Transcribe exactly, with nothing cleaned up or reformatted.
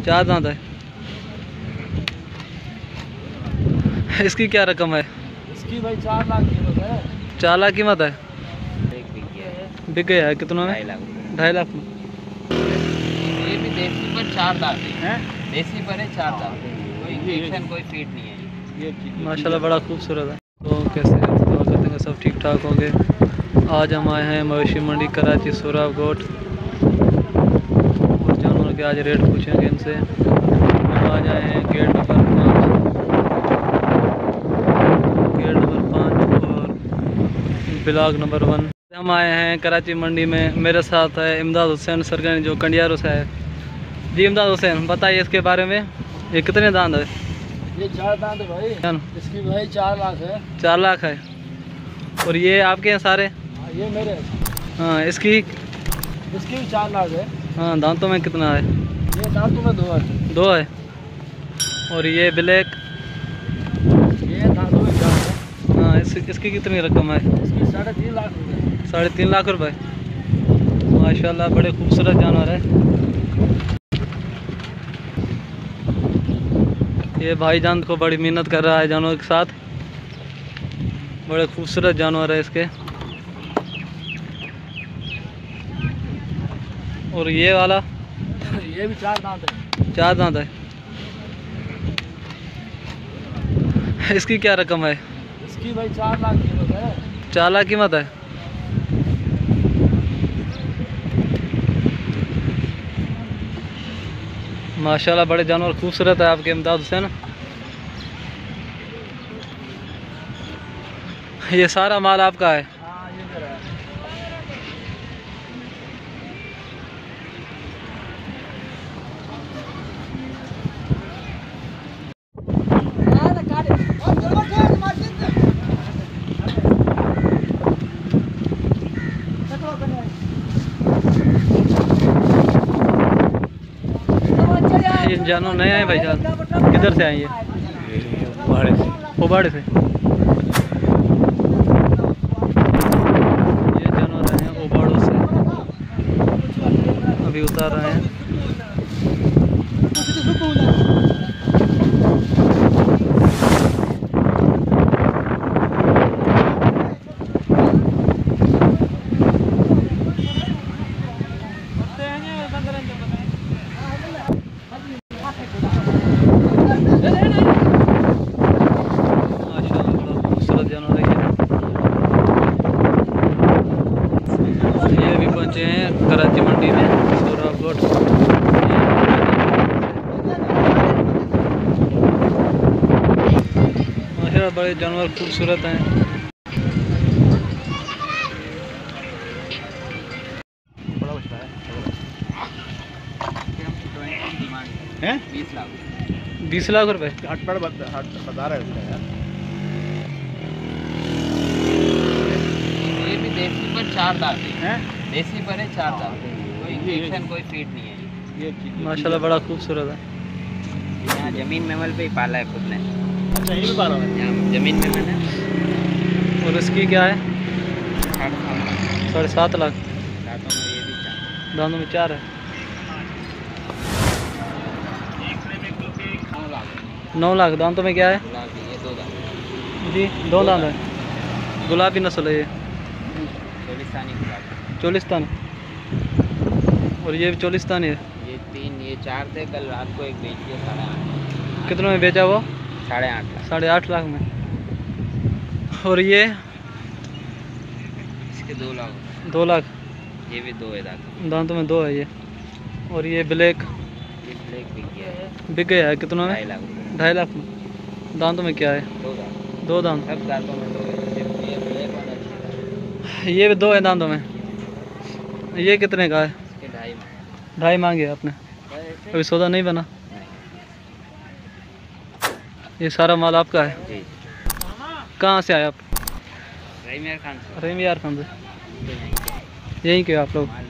चार दांत है। इसकी क्या रकम है? इसकी भाई चार लाख कीमत है। चार लाख कीमत है। एक बिक गया है। बिक गया है कितना में? ढाई लाख ढाई लाख में। ये भी देसी पर चार दांत है। देसी पर है चार दांत, कोई इंजेक्शन कोई फीड नहीं है ये। माशाल्लाह बड़ा खूबसूरत है। तो कैसे हैं? तो करते हैं सब ठीक ठाक होंगे। आज हम आए हैं मवेशी मंडी कराची सोराव गोट, और जानवरों के आज रेट पूछेंगे इनसे। हम आज आए हैं गेट नंबर पाँच, गेट नंबर पाँच और ब्लॉक नंबर वन। हम आए हैं कराची मंडी में। मेरे साथ है इमदाद हुसैन सरगनी जो कंडियारों से है। जी इमदाद हुसैन बताइए इसके बारे में, ये कितने दांत है? ये चार दांत है भाई। इसकी भाई चार लाख है। चार लाख है। और ये आपके हैं सारे? हाँ ये मेरे। हाँ इसकी इसकी भी चार लाख है। हाँ दांतों में कितना है? ये दांतों में दो है। दो है। और ये ब्लैक? ये दांतों में चार है। हाँ इस, इसकी कितनी रकम है? इसकी साढ़े तीन लाख रुपये। साढ़े तीन लाख रुपए। माशाल्लाह बड़े खूबसूरत जानवर है। ये भाईजान को बड़ी मेहनत कर रहा है जानवर के साथ। बड़े खूबसूरत जानवर है इसके। और ये वाला? ये भी चार दांत है। चार दांत है। इसकी क्या रकम है? इसकी भाई चार लाख कीमत है। चार लाख कीमत है। माशाल्लाह बड़े जानवर खूबसूरत है आपके इमदाद हुसैन। ये सारा माल आपका है? हाँ ये मेरा है। ये जानवर नए आए भाईजान, किधर से आए ये? उबाड़े से। उबाड़े से। ये जानवर आए हैं उबाड़ों से, अभी उतार रहे हैं। ये भी पहुंचे हैं कराची मंडी में सोराव गोट। माशाल्लाह बड़े जानवर खूबसूरत हैं। हैं? बीस लाख। बीस लाख रुपए। हट पर बता रहा है उसका यार। ये भी देसी पर चार दांत है। देसी पर है चार दांत, कोई इंजेक्शन कोई फीड नहीं है ये। माशाल्लाह बड़ा खूबसूरत है। यहाँ जमीन मेमल पे ही पाला है खुद ने। अच्छा यही भी पाला है यहाँ जमीन में मैंने। और इसकी क्या है? साढ़े सात लाख। दांतों में ये भी चार। दांतों में चार है। नौ लाख। दांतों में क्या है? गुलाबी, ये दो दांत जी दो दांत है। गुलाबी नस्ल है ये, चोलिस्तानी गुलाबी। चोलिस्तानी। और ये भी चोलिस्तानी है। ये तीन, ये चार थे, कल रात को एक बेच दिया साढ़े आठ। कितने में बेचा वो? साढ़े आठ लाख। साढ़े आठ लाख में। और ये? इसके दो लाख। दो लाख। ये भी दो है दांत। दांतों में दो है ये। और ये ब्लैक? ये ब्लैक बिक गया है। बिक गया है कितना में? ढाई लाख रुपये। ढाई लाख में। दांतों में क्या है? दो दांत। दो दांत। सब दांतों में दो है। ये ब्लैक वाला अच्छा है। ये भी दो है दांतों में। ये कितने का है? इसके ढाई में। ढाई मांगे आपने? अभी सौदा नहीं बना? ये सारा माल आपका है? जी। कहाँ से आए आप? रहीम यार खान से। रहीम यार खान से। यहीं के आप लोग?